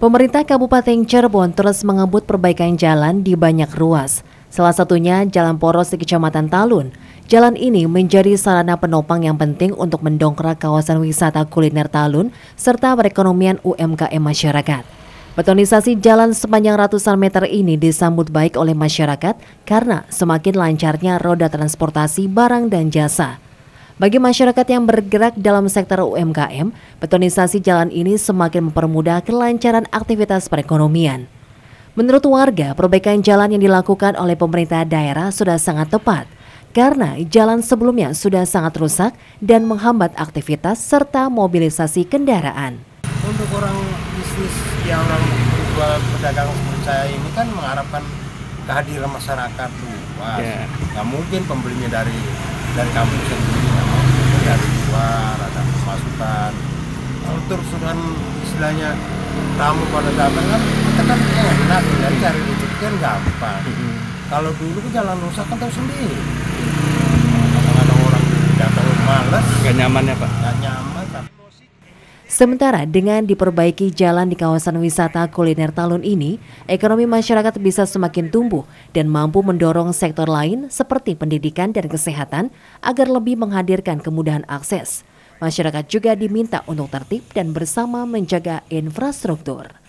Pemerintah Kabupaten Cirebon terus mengebut perbaikan jalan di banyak ruas. Salah satunya Jalan Poros di Kecamatan Talun. Jalan ini menjadi sarana penopang yang penting untuk mendongkrak kawasan wisata kuliner Talun serta perekonomian UMKM masyarakat. Betonisasi jalan sepanjang ratusan meter ini disambut baik oleh masyarakat karena semakin lancarnya roda transportasi barang dan jasa. Bagi masyarakat yang bergerak dalam sektor UMKM, betonisasi jalan ini semakin mempermudah kelancaran aktivitas perekonomian. Menurut warga, perbaikan jalan yang dilakukan oleh pemerintah daerah sudah sangat tepat karena jalan sebelumnya sudah sangat rusak dan menghambat aktivitas serta mobilisasi kendaraan. Untuk orang bisnis yang orang jual pedagang seperti saya ini kan mengharapkan kehadiran masyarakat luas. Nggak mungkin pembelinya dari kampung sendiri, dari luar ada pemasukan. Kalau terus kan istilahnya tamu pada datang kan kita kan enak dari cari rezeki kan gampang. Kalau dulu ke jalan rusak kan tahu sendiri. Kadang-kadang orang datang malas. Nggak nyaman ya Pak? Nggak nyaman kan. Sementara dengan diperbaiki jalan di kawasan wisata kuliner Talun ini, ekonomi masyarakat bisa semakin tumbuh dan mampu mendorong sektor lain seperti pendidikan dan kesehatan agar lebih menghadirkan kemudahan akses. Masyarakat juga diminta untuk tertib dan bersama menjaga infrastruktur.